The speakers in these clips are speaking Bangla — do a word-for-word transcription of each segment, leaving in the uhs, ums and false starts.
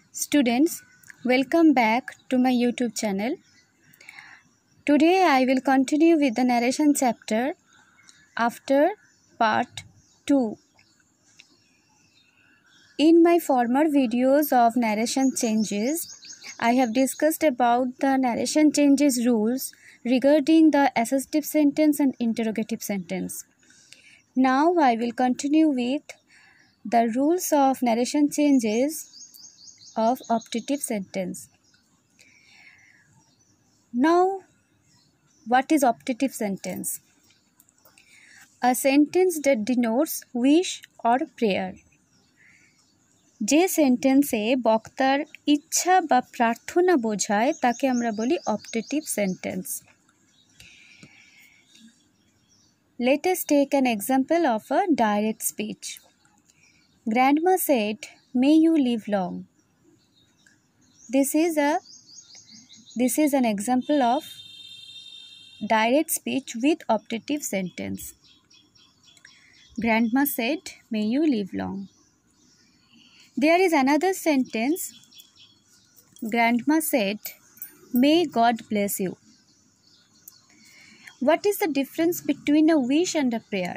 Students, welcome back to my YouTube channel. Today I will continue with the narration chapter after part two. In my former videos of narration changes, I have discussed about the narration changes rules regarding the assertive sentence and interrogative sentence. Now I will continue with the rules of narration changes of optative sentence. Now, what is optative sentence? A sentence that denotes wish or prayer. যে সেন্টেন্সে বক্তার ইচ্ছা বা প্রার্থনা বোঝায় তাকে আমরা বলি optative sentence. Let us take an example of a direct speech. Grandma said, "May you live long." This is a this is an example of direct speech with optative sentence. Grandma said, "May you live long." There is another sentence. Grandma said, "May God bless you." What is the difference between a wish and a prayer?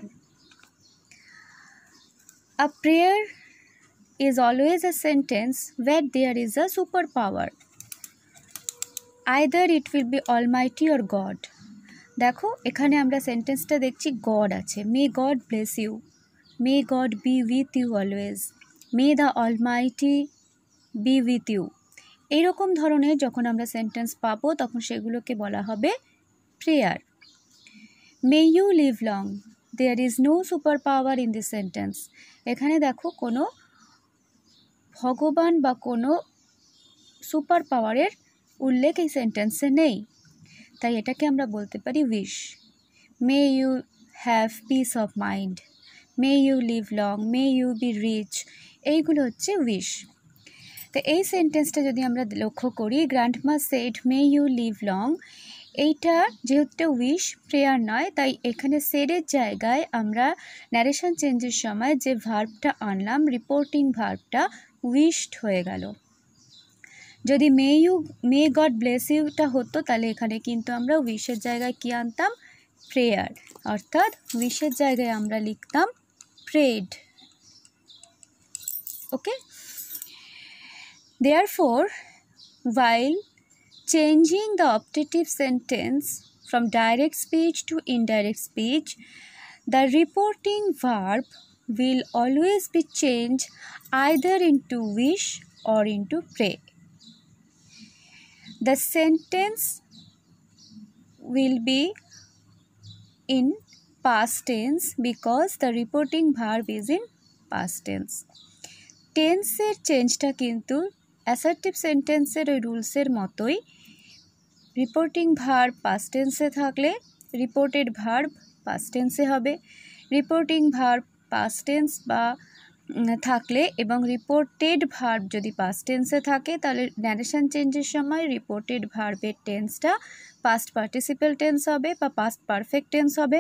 A prayer is always a sentence where there is a superpower. Either it will be Almighty or God. দেখো এখানে আমরা সেন্টেন্সটা দেখছি গড আছে। May God bless you, may God be with you always, may the almighty be with you. এইরকম ধরনের যখন আমরা সেন্টেন্স পাবো তখন সেগুলোকে বলা হবে prayer. May you live long, there is no super power in this sentence. এখানে দেখো কোনো ভগবান বা কোনো সুপার পাওয়ারের উল্লেখ এই সেন্টেন্সে নেই, তাই এটাকে আমরা বলতে পারি wish. May you have peace of mind, may you live long, may you be rich, এইগুলো হচ্ছে উইশ। তো এই সেন্টেন্সটা যদি আমরা লক্ষ্য করি, grandma said may you live long, এইটা যেহেতু উইশ প্রেয়ার নয়, তাই এখানে সেডের জায়গায় আমরা ন্যারেশন চেঞ্জের সময় যে ভার্বটা আনলাম, রিপোর্টিং ভার্বটা উইশড হয়ে গেল। যদি may you may God bless ইউটা হতো তাহলে এখানে কিন্তু আমরা উইশের জায়গায় কি আনতাম? প্রেয়ার, অর্থাৎ উইশের জায়গায় আমরা লিখতাম prayed. Okay, therefore while changing the optative sentence from direct speech to indirect speech, the reporting verb will always be changed either into wish or into pray. The sentence will be in past tense because the reporting verb is in past tense. টেন্সের চেঞ্জটা কিন্তু অ্যাসার্টিভ সেন্টেন্সের ওই রুলসের মতোই। রিপোর্টিং ভার্ব পাস্ট টেন্সে থাকলে রিপোর্টেড ভার্ব পাস্ট টেন্সে হবে, রিপোর্টিং ভার্ব পাস্ট টেন্স বা থাকলে এবং রিপোর্টেড ভার্ব যদি পাস্ট টেন্সে থাকে তাহলে ন্যারেশন চেঞ্জের সময় রিপোর্টেড ভার্বের টেন্সটা পাস্ট পার্টিসিপেল টেন্স হবে বা পাস্ট পারফেক্ট টেন্স হবে।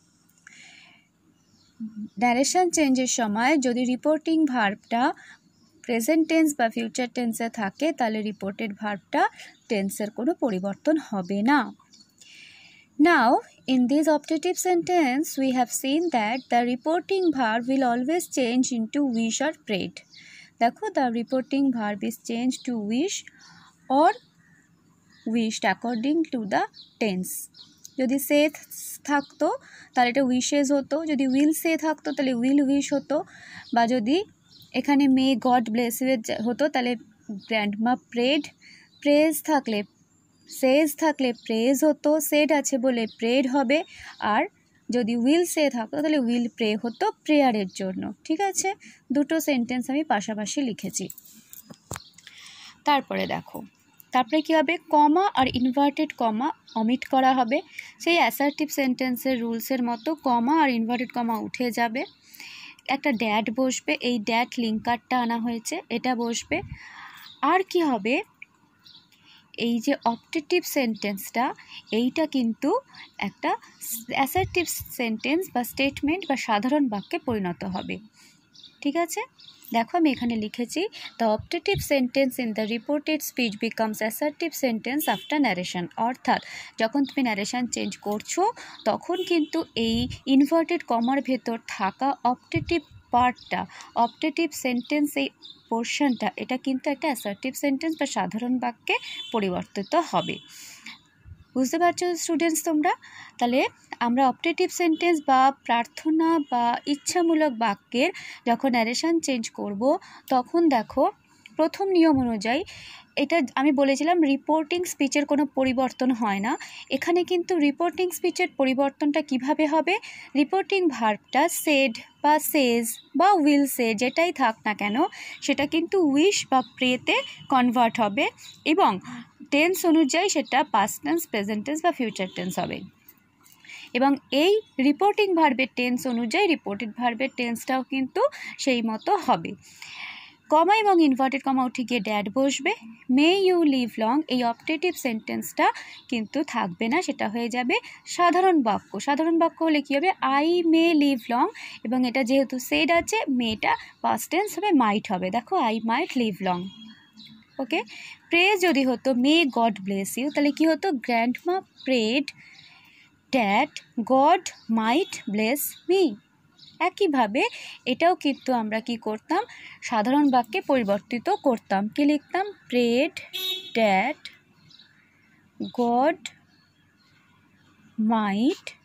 ন্যারেশন চেঞ্জের সময় যদি রিপোর্টিং ভার্বটা প্রেজেন্ট টেন্স বা ফিউচার টেন্সে থাকে তাহলে রিপোর্টেড ভার্বটা টেন্সের কোনো পরিবর্তন হবে না। Now, in this optative sentence, we have seen that the reporting verb will always change into wish or prayed. দেখো, the reporting verb is changed to wish or wished according to the tense. যদি সে থাকতো তাহলে এটা উইশেজ হতো, যদি উইল সে থাকতো তাহলে উইল উইশ হতো, বা যদি এখানে মে গড ব্লেস ইউ হতো তাহলে গ্র্যান্ডমা প্রেড, প্রেজ থাকলে সেজ থাকলে প্রেজ হতো, সেড আছে বলে প্রেড হবে, আর যদি উইল সে থাকতো তাহলে উইল প্রে হতো প্রেয়ারের জন্য। ঠিক আছে, দুটো সেন্টেন্স আমি পাশাপাশি লিখেছি। তারপরে দেখো, তারপরে কী হবে? কমা আর ইনভার্টেড কমা অমিট করা হবে। সেই অ্যাসার্টিভ সেন্টেন্সের রুলসের মতো কমা আর ইনভার্টেড কমা উঠে যাবে, একটা ড্যাট বসবে, এই ড্যাট লিঙ্কারটা আনা হয়েছে, এটা বসবে। আর কি হবে? এই যে অপটেটিভ সেন্টেন্সটা, এইটা কিন্তু একটা অ্যাসার্টিভ সেন্টেন্স বা স্টেটমেন্ট বা সাধারণ বাক্যে পরিণত হবে। ঠিক আছে, দেখো আমি এখানে লিখেছি, the optative sentence in the reported speech becomes assertive sentence after narration. অর্থাৎ যখন তুমি ন্যারেশন চেঞ্জ করছো তখন কিন্তু এই ইনভার্টেড কমার ভেতর থাকা অপটেটিভ পার্টটা, অপটেটিভ সেন্টেন্স এই পোর্শনটা, এটা কিন্তু একটা অ্যাসার্টিভ সেন্টেন্স বা সাধারণ বাক্যে পরিবর্তিত হবে। বুঝতে পারছো স্টুডেন্টস তোমরা? তাহলে আমরা অপটেটিভ সেন্টেন্স বা প্রার্থনা বা ইচ্ছামূলক বাক্যের যখন ন্যারেশন চেঞ্জ করব তখন দেখো প্রথম নিয়ম অনুযায়ী, এটা আমি বলেছিলাম রিপোর্টিং স্পিচের কোনো পরিবর্তন হয় না। এখানে কিন্তু রিপোর্টিং স্পিচের পরিবর্তনটা কিভাবে হবে? রিপোর্টিং ভার্বটা সেড বা সেজ বা উইল সে যেটাই থাক না কেন সেটা কিন্তু উইশ বা প্রেতে কনভার্ট হবে এবং টেন্স অনুযায়ী সেটা পাস্ট টেন্স, প্রেজেন্ট টেন্স বা ফিউচার টেন্স হবে। এবং এই রিপোর্টিং ভার্বের টেন্স অনুযায়ী রিপোর্টেড ভার্বের টেন্সটাও কিন্তু সেই মতো হবে। কমা এবং ইনভার্টেড কমা উঠে গিয়ে ড্যাড বসবে। মে ইউ লিভ লং এই অপটেটিভ সেন্টেন্সটা কিন্তু থাকবে না, সেটা হয়ে যাবে সাধারণ বাক্য। সাধারণ বাক্য হলে কী হবে? আই মে লিভ লং, এবং এটা যেহেতু সেড আছে মেটা পাস্ট টেন্স হবে, মাইট হবে। দেখো I might live long. Okay, pray যদি হতো মে গড ব্লেস ইউ, তাহলে কি হতো? Grandma prayed that God might bless me. একইভাবে এটাও কিন্তু আমরা কি করতাম? সাধারণ বাক্যে পরিবর্তিত করতাম। কি লিখতাম? Prayed that God mite